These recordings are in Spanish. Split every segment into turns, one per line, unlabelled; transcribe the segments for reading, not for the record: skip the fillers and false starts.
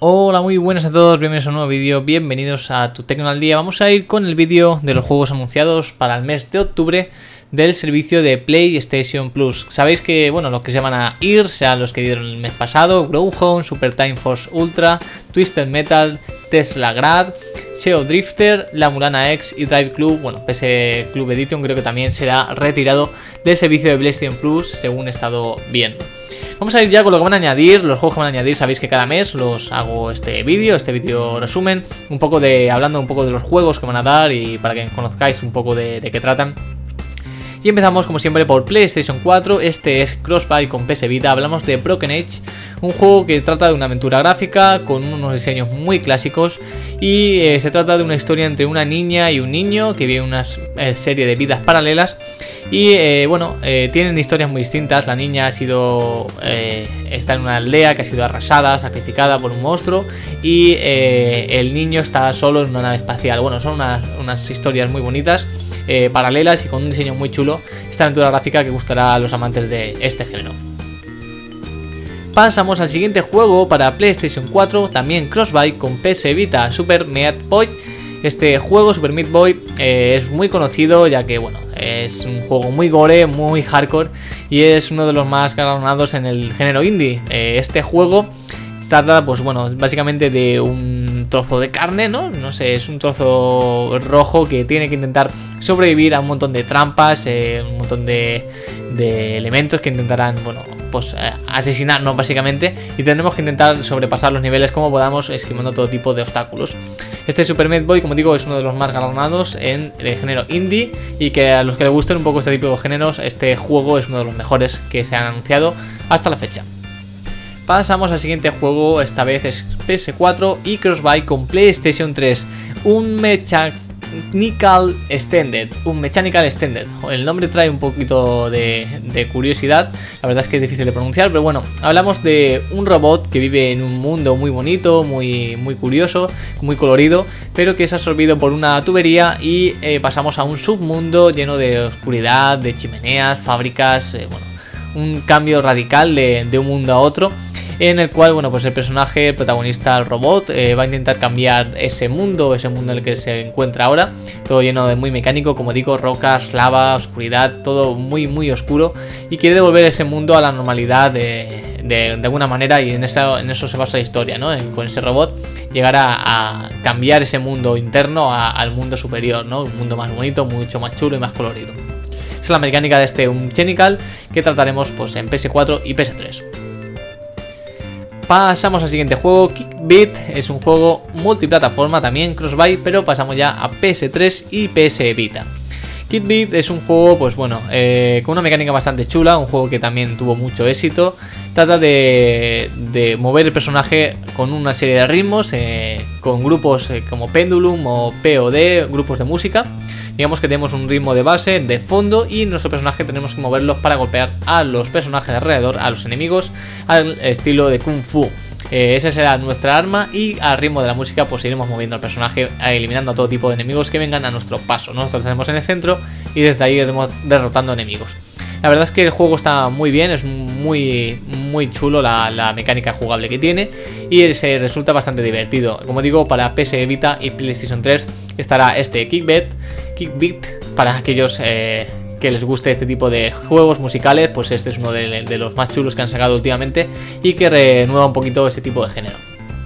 Hola, muy buenas a todos, bienvenidos a un nuevo vídeo, bienvenidos a Tu Tecno al Día. Vamos a ir con el vídeo de los juegos anunciados para el mes de octubre del servicio de PlayStation Plus. Sabéis que, bueno, los que se van a ir sean los que dieron el mes pasado: Growhound, Super Time Force Ultra, Twisted Metal, Tesla Grad, SEO Drifter, La Mulana X y Drive Club. Bueno, PS Club Edition creo que también será retirado del servicio de PlayStation Plus, según he estado viendo. Vamos a ir ya con lo que van a añadir, los juegos que van a añadir. Sabéis que cada mes los hago este vídeo resumen, hablando un poco de los juegos que van a dar y para que conozcáis un poco de qué tratan. Y empezamos como siempre por PlayStation 4, este es Crossbuy con PS Vita. Hablamos de Broken Age, un juego que trata de una aventura gráfica con unos diseños muy clásicos y se trata de una historia entre una niña y un niño que vive una serie de vidas paralelas. Y tienen historias muy distintas. La niña está en una aldea que ha sido arrasada, sacrificada por un monstruo, y el niño está solo en una nave espacial. Bueno, son unas historias muy bonitas, paralelas y con un diseño muy chulo. Esta aventura gráfica que gustará a los amantes de este género. Pasamos al siguiente juego para PlayStation 4, también Crossbuy con PS Vita, Super Meat Boy. Este juego, Super Meat Boy, es muy conocido ya que, bueno, es un juego muy gore, muy hardcore y es uno de los más galardonados en el género indie. Este juego trata, pues bueno, básicamente de un trozo de carne, no sé, es un trozo rojo que tiene que intentar sobrevivir a un montón de trampas, un montón de elementos que intentarán, bueno, pues asesinarnos básicamente, y tendremos que intentar sobrepasar los niveles como podamos, esquivando todo tipo de obstáculos. Este Super Meat Boy, como digo, es uno de los más galardonados en el género indie, y que a los que les gusten un poco este tipo de géneros, este juego es uno de los mejores que se han anunciado hasta la fecha. Pasamos al siguiente juego, esta vez es PS4 y Crossbuy con PlayStation 3, un Mechanical Extended. El nombre trae un poquito de curiosidad, la verdad es que es difícil de pronunciar, pero bueno, hablamos de un robot que vive en un mundo muy bonito, muy curioso, muy colorido, pero que es absorbido por una tubería y pasamos a un submundo lleno de oscuridad, de chimeneas, fábricas, un cambio radical de un mundo a otro, en el cual, bueno, pues el personaje, el protagonista, el robot, va a intentar cambiar ese mundo en el que se encuentra ahora, todo lleno de muy mecánico, como digo, rocas, lava, oscuridad, todo muy oscuro, y quiere devolver ese mundo a la normalidad de alguna manera, y en eso se basa la historia, ¿no? Con ese robot llegar a cambiar ese mundo interno al mundo superior, ¿no? Un mundo más bonito, mucho más chulo y más colorido. Esa es la mecánica de este Mechanical que trataremos pues en PS4 y PS3. Pasamos al siguiente juego, Kickbeat, es un juego multiplataforma, también Crossbuy, pero pasamos ya a PS3 y PS Vita. Kickbeat es un juego, pues bueno, con una mecánica bastante chula, un juego que también tuvo mucho éxito. Trata de mover el personaje con una serie de ritmos, con grupos como Pendulum o POD, grupos de música. Digamos que tenemos un ritmo de base, de fondo, y nuestro personaje tenemos que moverlos para golpear a los personajes de alrededor, a los enemigos, al estilo de Kung Fu. Esa será nuestra arma, y al ritmo de la música pues iremos moviendo al personaje, eliminando a todo tipo de enemigos que vengan a nuestro paso. Nosotros estaremos en el centro y desde ahí iremos derrotando enemigos. La verdad es que el juego está muy bien, es muy chulo la mecánica jugable que tiene, y se resulta bastante divertido. Como digo, para PS Vita y PlayStation 3 estará este Kickbeat. Para aquellos que les guste este tipo de juegos musicales, pues este es uno de los más chulos que han sacado últimamente y que renueva un poquito ese tipo de género.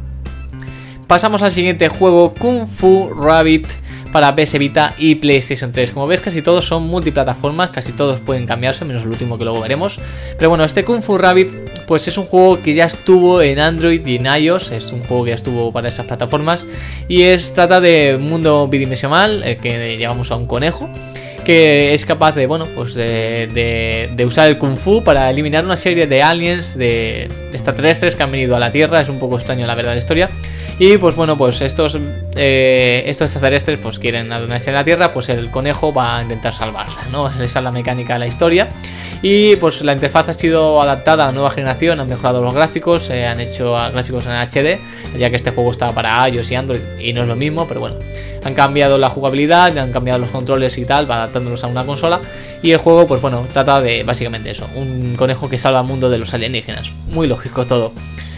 Pasamos al siguiente juego, Kung Fu Rabbit, para PS Vita y PlayStation 3. Como ves, casi todos son multiplataformas, casi todos pueden cambiarse, menos el último que luego veremos. Pero bueno, este Kung Fu Rabbit pues es un juego que ya estuvo en Android y en iOS, es un juego que ya estuvo para esas plataformas, y trata de un mundo bidimensional que llevamos a un conejo que es capaz de, bueno, pues de usar el Kung Fu para eliminar una serie de aliens, de extraterrestres que han venido a la Tierra. Es un poco extraño la verdad la historia. Y pues bueno, pues estos extraterrestres pues quieren adonarse en la Tierra, pues el conejo va a intentar salvarla, ¿no? Esa es la mecánica de la historia. Y pues la interfaz ha sido adaptada a la nueva generación, han mejorado los gráficos, han hecho gráficos en HD, ya que este juego está para iOS y Android y no es lo mismo, pero bueno, han cambiado la jugabilidad, han cambiado los controles y tal, adaptándolos a una consola. Y el juego, pues bueno, trata de básicamente eso, un conejo que salva al mundo de los alienígenas. Muy lógico todo.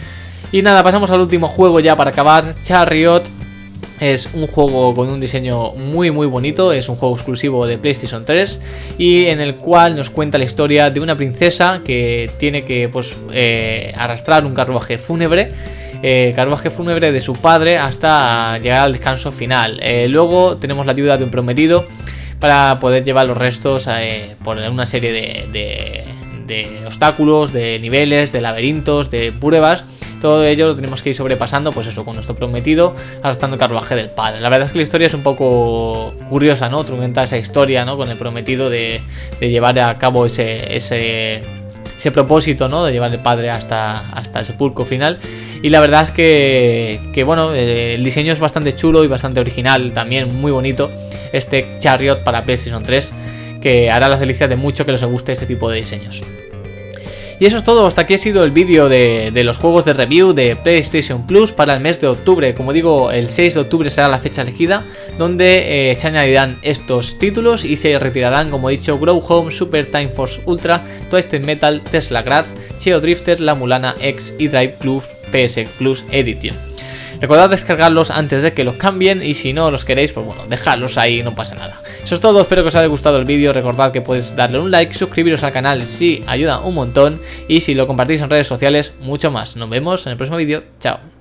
Y nada, pasamos al último juego ya para acabar, Chariot. Es un juego con un diseño muy bonito, es un juego exclusivo de PlayStation 3 y en el cual nos cuenta la historia de una princesa que tiene que pues, arrastrar un carruaje fúnebre de su padre hasta llegar al descanso final. Luego tenemos la ayuda de un prometido para poder llevar los restos por una serie de obstáculos, de niveles, de laberintos, de pruebas. Todo ello lo tenemos que ir sobrepasando, pues eso, con nuestro prometido, arrastrando el carruaje del padre. La verdad es que la historia es un poco curiosa, ¿no? Trunca esa historia, ¿no? Con el prometido de llevar a cabo ese propósito, ¿no? De llevar el padre hasta el sepulcro final. Y la verdad es que bueno, el diseño es bastante chulo y bastante original, también muy bonito. Este Chariot para PlayStation 3, que hará las delicias de mucho que les guste este tipo de diseños. Y eso es todo, hasta aquí ha sido el vídeo de los juegos de review de PlayStation Plus para el mes de octubre. Como digo, el 6 de octubre será la fecha elegida, donde se añadirán estos títulos y se retirarán, como he dicho, Grow Home, Super Time Force Ultra, Twisted Metal, Tesla Grad, Cheo Drifter, La Mulana X y Drive Plus PS Plus Edition. Recordad descargarlos antes de que los cambien y si no los queréis, pues bueno, dejadlos ahí, no pasa nada. Eso es todo, espero que os haya gustado el vídeo. Recordad que podéis darle un like, suscribiros al canal si ayuda un montón y si lo compartís en redes sociales, mucho más. Nos vemos en el próximo vídeo, chao.